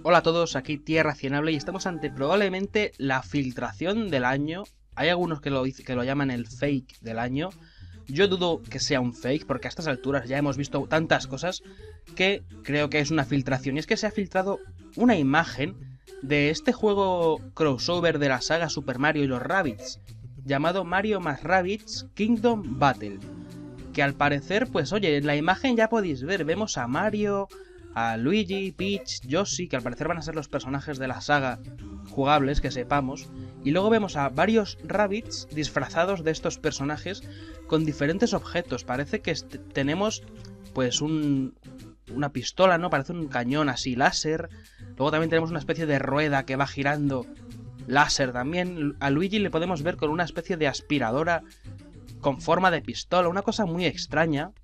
Hola a todos, aquí Tierra Cienable y estamos ante probablemente la filtración del año. Hay algunos que lo llaman el fake del año. Yo dudo que sea un fake porque a estas alturas ya hemos visto tantas cosas que creo que es una filtración. Y es que se ha filtrado una imagen de este juego crossover de la saga Super Mario y los Rabbids, llamado Mario más Rabbids Kingdom Battle. Que al parecer, pues oye, en la imagen ya podéis ver, vemos a Mario, a Luigi, Peach, Yoshi, que al parecer van a ser los personajes de la saga jugables que sepamos, y luego vemos a varios Rabbids disfrazados de estos personajes con diferentes objetos. Parece que tenemos pues una pistola, ¿no? Parece un cañón así láser. Luego también tenemos una especie de rueda que va girando láser también. A Luigi le podemos ver con una especie de aspiradora con forma de pistola, una cosa muy extraña.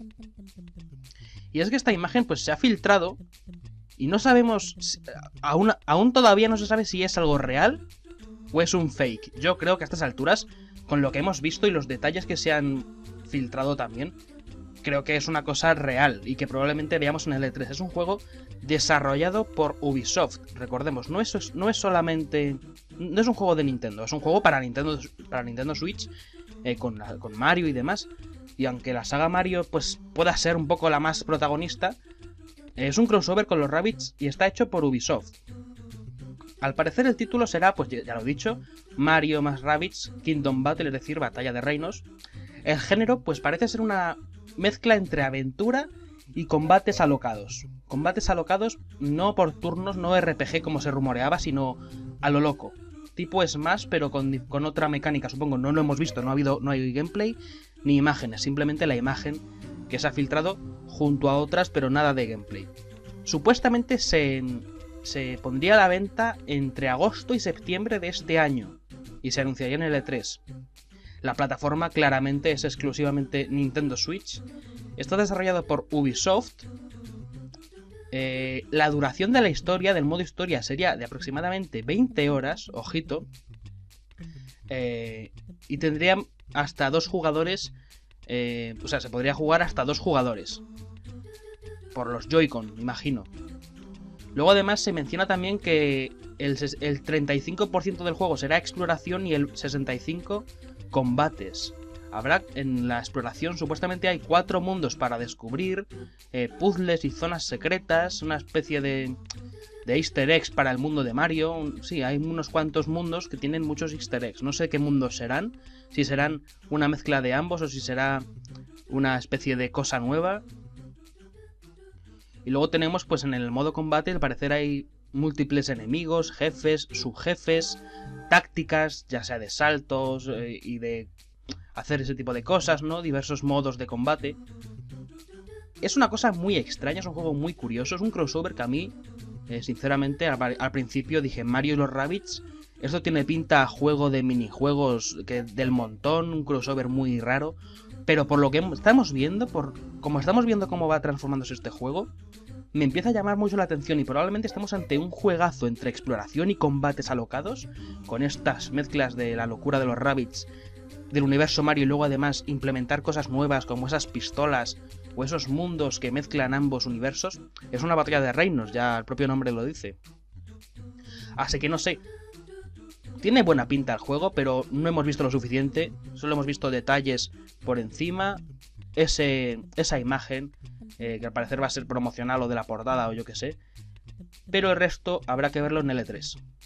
Y es que esta imagen pues se ha filtrado y no sabemos, aún todavía no se sabe si es algo real o es un fake. Yo creo que a estas alturas, con lo que hemos visto y los detalles que se han filtrado también, creo que es una cosa real y que probablemente veamos en el E3. Es un juego desarrollado por Ubisoft, recordemos, no es solamente, no es un juego de Nintendo, es un juego para Nintendo Switch, con Mario y demás. Y aunque la saga Mario pues pueda ser un poco la más protagonista, es un crossover con los Rabbids y está hecho por Ubisoft. Al parecer el título será, pues ya lo he dicho, Mario más Rabbids Kingdom Battle, es decir, Batalla de Reinos. El género pues parece ser una mezcla entre aventura y combates alocados. Combates alocados no por turnos, no RPG como se rumoreaba, sino a lo loco. Tipo Smash, pero con otra mecánica, supongo. No lo hemos visto, no hay gameplay ni imágenes, simplemente la imagen que se ha filtrado junto a otras, pero nada de gameplay. Supuestamente se pondría a la venta entre agosto y septiembre de este año y se anunciaría en el E3. La plataforma claramente es exclusivamente Nintendo Switch. Está desarrollado por Ubisoft. La duración de la historia, del modo historia, sería de aproximadamente 20 horas, ojito. Y tendría hasta 2 jugadores. O sea, se podría jugar hasta 2 jugadores. Por los Joy-Con, imagino. Luego además se menciona también que el 35% del juego será exploración y el 65% combates. Habrá en la exploración, supuestamente hay 4 mundos para descubrir, puzzles y zonas secretas, una especie de easter eggs para el mundo de Mario. Sí, hay unos cuantos mundos que tienen muchos easter eggs. No sé qué mundos serán, si serán una mezcla de ambos o si será una especie de cosa nueva. Y luego tenemos, pues en el modo combate, al parecer hay múltiples enemigos, jefes, subjefes, tácticas, ya sea de saltos y de hacer ese tipo de cosas, ¿no? Diversos modos de combate. Es una cosa muy extraña, es un juego muy curioso, es un crossover que a mí, sinceramente, al principio dije Mario y los Rabbids, esto tiene pinta a juego de minijuegos del montón, un crossover muy raro, pero por lo que estamos viendo, como estamos viendo cómo va transformándose este juego, me empieza a llamar mucho la atención y probablemente estamos ante un juegazo entre exploración y combates alocados, con estas mezclas de la locura de los Rabbids, del universo Mario y luego además implementar cosas nuevas como esas pistolas o esos mundos que mezclan ambos universos. Es una batalla de reinos, ya el propio nombre lo dice. Así que no sé, tiene buena pinta el juego, pero no hemos visto lo suficiente, solo hemos visto detalles por encima, esa imagen, que al parecer va a ser promocional o de la portada o yo que sé, pero el resto habrá que verlo en el E3.